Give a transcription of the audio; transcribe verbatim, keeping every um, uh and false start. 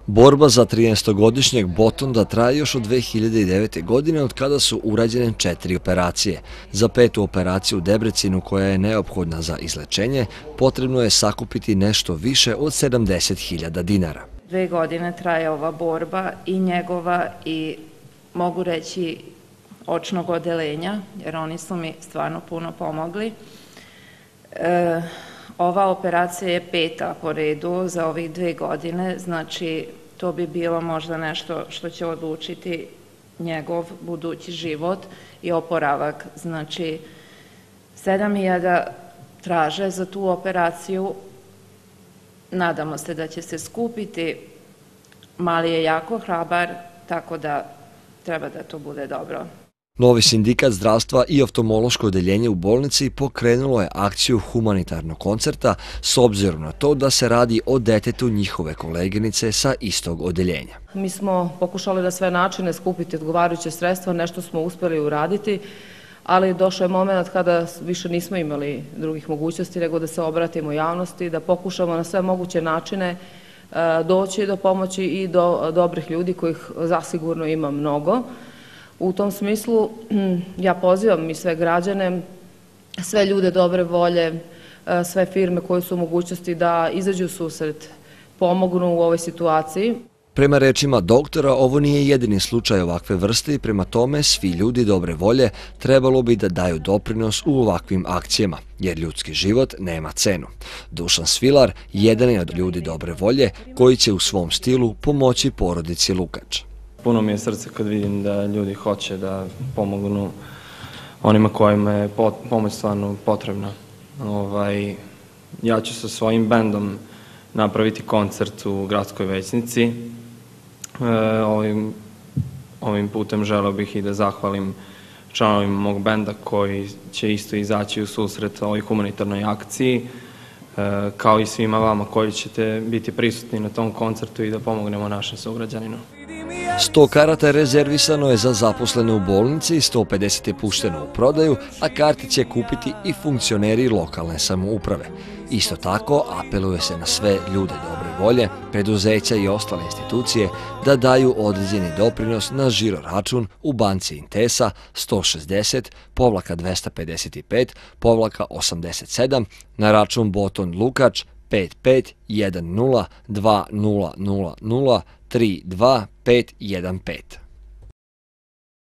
Borba za trinaestogodišnjeg Botonda traje još od dve hiljade devete. godine od kada su urađene četiri operacije. Za petu operaciju u Debrecinu, koja je neophodna za izlečenje, potrebno je sakupiti nešto više od sedamdeset hiljada dinara. Dve godine traje ova borba i njegova i mogu reći očnog odelenja, jer oni su mi stvarno puno pomogli. E, ova operacija je peta po redu za ovih dve godine, znači to bi bilo možda nešto što će odlučiti njegov budući život i oporavak. Znači, sedam hiljada traže za tu operaciju, nadamo se da će se skupiti, mali je jako hrabar, tako da treba da to bude dobro. Novi sindikat zdravstva i oftalmološko odeljenje u bolnici pokrenulo je akciju humanitarnog koncerta s obzirom na to da se radi o detetu njihove koleginice sa istog odeljenja. Mi smo pokušali na sve načine skupiti odgovarajuće sredstva, nešto smo uspjeli uraditi, ali došao je moment kada više nismo imali drugih mogućnosti nego da se obratimo javnosti, da pokušamo na sve moguće načine doći do pomoći i do dobrih ljudi kojih zasigurno ima mnogo. U tom smislu ja pozivam i sve građane, sve ljude dobre volje, sve firme koje su u mogućnosti da izađu u susret, pomognu u ovoj situaciji. Prema rečima doktora, ovo nije jedini slučaj ovakve vrste i prema tome svi ljudi dobre volje trebalo bi da daju doprinos u ovakvim akcijama, jer ljudski život nema cenu. Dušan Svilar jedan je od ljudi dobre volje koji će u svom stilu pomoći porodici Lukač. Puno mi je srce kad vidim da ljudi hoće da pomognu onima kojima je pomoć stvarno potrebna. Ovaj, ja ću sa svojim bendom napraviti koncert u gradskoj većnici. E, ovim, ovim putem želeo bih i da zahvalim članovima mog benda koji će isto izaći u susret ovoj humanitarnoj akciji, e, kao i svima vama koji ćete biti prisutni na tom koncertu i da pomognemo našem sugrađaninu. sto karata rezervisano je za zaposlene u bolnici i sto pedeset je pušteno u prodaju, a karti će kupiti i funkcioneri lokalne samouprave. Isto tako, apeluje se na sve ljude dobre volje, preduzeća i ostale institucije da daju određeni doprinos na žiro račun u banci Intesa sto šezdeset dvesta pedeset pet osamdeset sedam, na račun Botond Lukač pet pet jedan nula dva nula nula nula tri dva pet jedan pet.